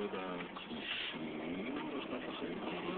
הכבישים, לא אכפת לכם?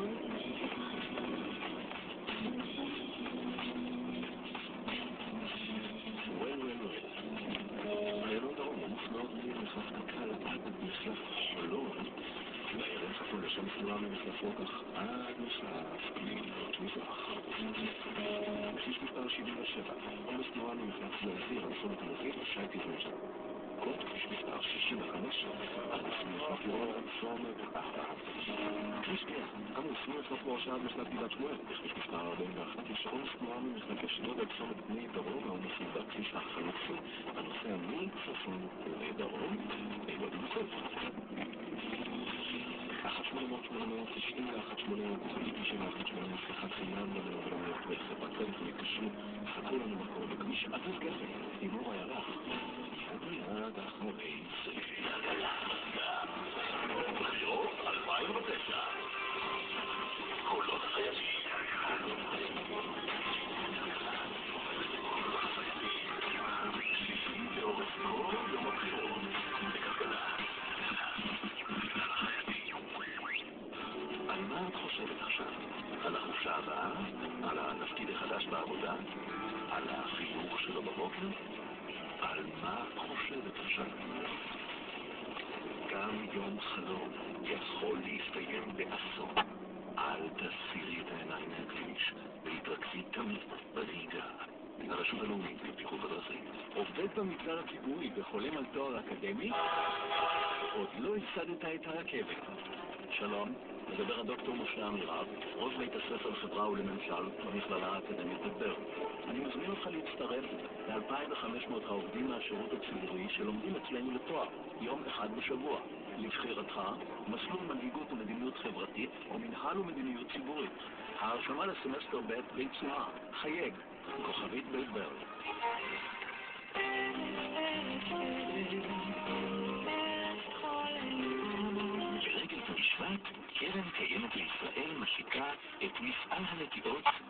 איילון דרום עמוס מאוד ממחלף קק"ל עד מחלף חולון. בערב צפון לשם סלולה ממחלף רוקח עד מחלף גלילות מזרח. בכביש מספר 77, עומס תנועה ממחלף זרזיר עד צומת תל אביב ושי תזמון. כביש מספר 65, עמוס ממחלף ירון עד צומת אחלה. כביש 10, עמוס ממחלף גורשה עד מחלף גבעת שמואל. בכביש מספר 41, יש עומס תנועה ממחלף אשדוד עד צומת בני דרום, העומס בכביש החלופי הנוסע מצפון לדרום, לא דיווחים. 1-800-890 ו-1-800-991-8 שיחת חינם למלוניות וחברת טלפון התקשרו. חכו לנו מקור בכביש עזוז גפן, דיבור הירח. מיד אחרי זה. בחירות 2009. קולות החיילים. מקשיבים לאורך כל יום הבחירות. בגלגלה. על מה את חושבת עכשיו? על החופשה הבאה? על התפקיד החדש בעבודה? על החיוך שלו בבוקר? על מה את חושבת עכשיו? גם יום חלום יכול להסתיים באסון. אל תסירי את העיניים מהכביש והתרכזי תמיד בנהיגה. הרשות הלאומית לבטיחות בדרכים. עובד במגזר הציבורי וחולם על תואר אקדמי? עוד לא הפסדת את הרכבת. שלום, מדבר הדוקטור משה אמירב, ראש בית הספר לחברה ולממשל במכללה האקדמית בית ברל. אני מזמין אותך להצטרף ל-2,500 העובדים מהשירות הציבורי שלומדים אצלנו לתואר, יום אחד בשבוע. לבחירתך, מסלול מנהיגות ומדיניות חברתית או מנהל ומדיניות ציבורית. ההרשמה לסמסטר ב' בעיצומה. חייג, כוכבית בית ברל. לרגל ט"ו בשבט, קרן קיימת לישראל משיקה את מפעל הנטיעות